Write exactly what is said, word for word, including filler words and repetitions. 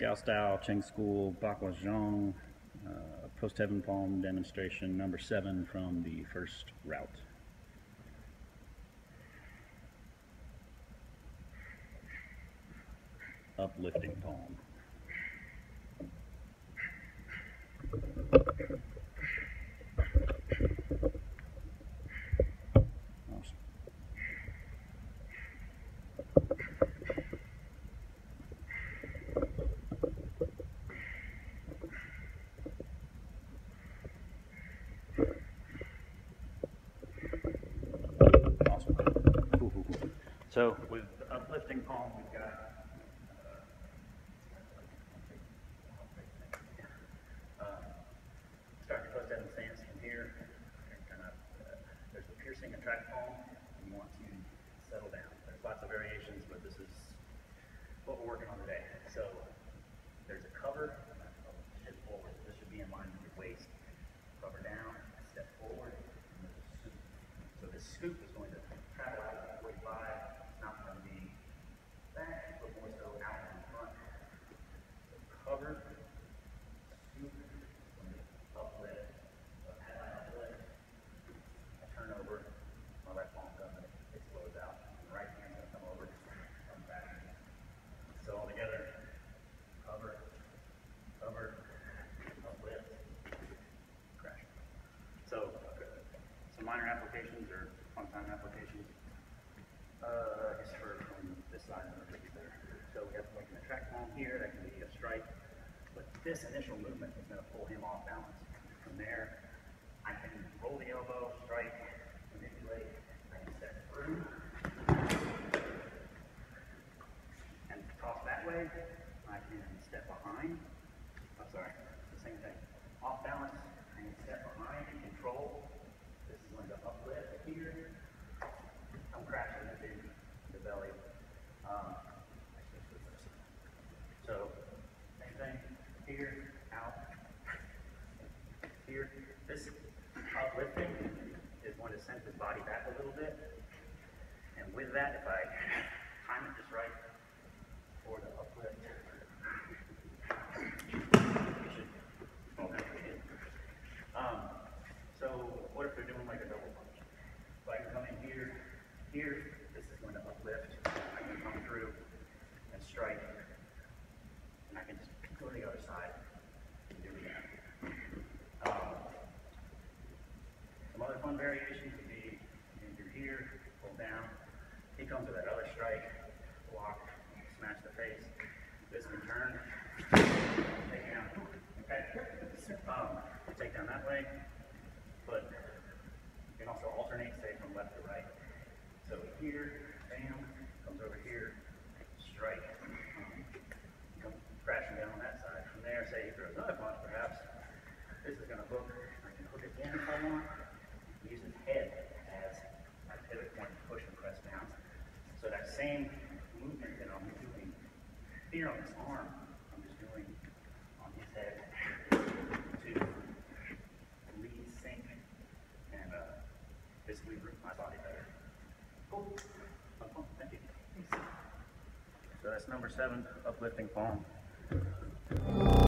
Xiao Style, Cheng School, Bakwa Zhang, uh, Post Heaven Palm demonstration number seven from the first route. Uplifting palm. Awesome. Awesome. Cool, cool, cool. So with the uplifting palm, we've got start your post heaven stance from here. Kind of, uh, there's the piercing and track palm. You want to settle down. There's lots of variations, but this is what we're working on today. So there's a cover, head forward. This should be in line with your waist. Cover down, step forward, and there's a scoop. So this scoop is going to travel out of forty-five. It's not going to be back, but more so out in front. So cover, scoop, uplift. So as I uplift, I turn over, my left palm comes and it slows out. The right hand's going to come over, come back. So all together, cover, cover, uplift, crash. So some minor applications or fun-time applications. Uh, I guess for from this side and over there. So we have like an track palm here, that can be a strike. But this initial movement is going to pull him off balance. From there, I can roll the elbow, strike, manipulate, I can step through, and toss that way. I can step behind. I'm sorry, the same thing. Off balance, I can step behind and control. This is going to uplift here. I'm crashing the big, the belly. Um, so, same thing, here, out, here. This uplifting is going to send his body back a little bit. And with that, if I time it just right for the uplift, you should fall down again. Um, so, what if they're doing like a double punch? So I can come in here, here, this is going to uplift. I can come through and strike. And I can just go to the other side and do that. Um, some other fun variations would be if you're here, pull down. He comes with that other strike, block, smash the face. This can turn, take down. Okay? Um, take down that way, but you can also alternate, say, from left to right. So here, bam, comes over here, strike, um, come crashing down on that side. From there, say he throws another punch, perhaps. This is going to hook. I can hook again if I want. Use his head as my pivot point to push and press down. So that same movement that I'm doing here on his arm, I'm just doing on his head to lead, sink, and uh, basically root my body better. Cool. Fun, fun. Thank you. So that's number seven, uplifting palm.